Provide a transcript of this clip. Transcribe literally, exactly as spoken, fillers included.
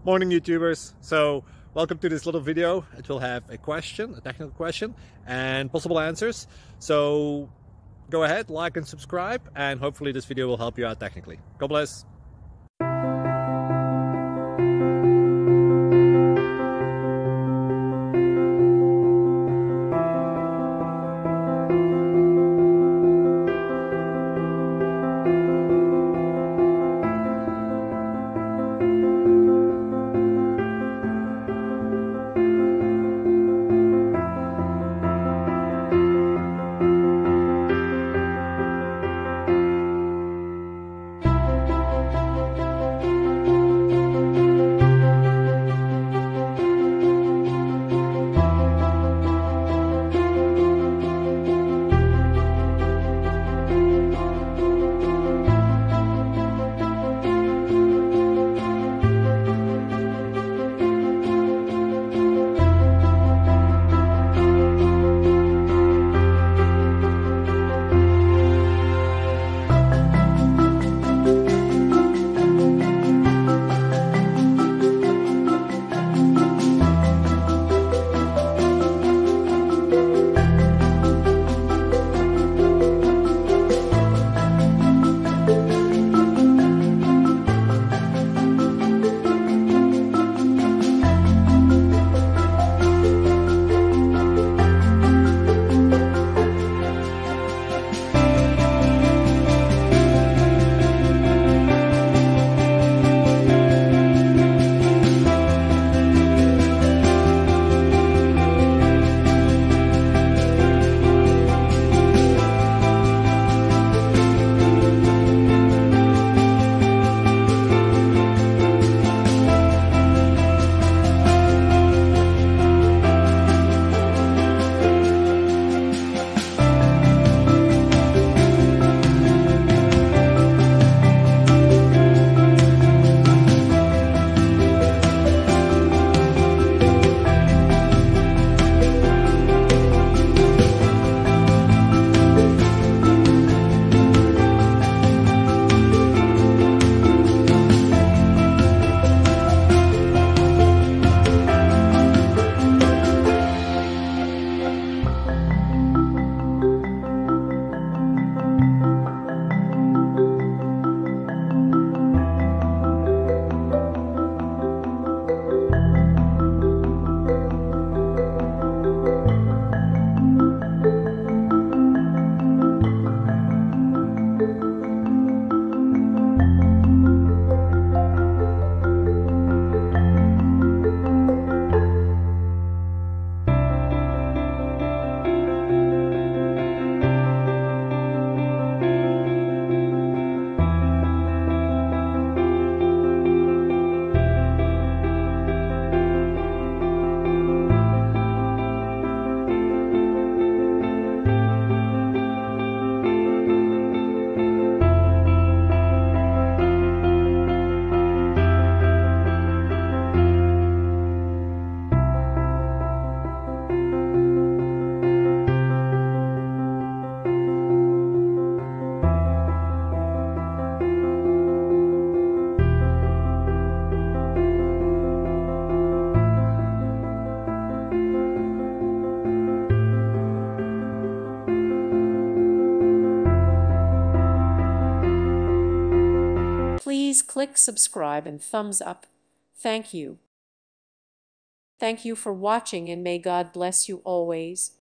Morning YouTubers. So welcome to this little video. It will have a question, a technical question, and possible answers. So go ahead, like and subscribe, and hopefully this video will help you out technically. God bless. Please click subscribe and thumbs up. Thank you. Thank you for watching, and may God bless you always.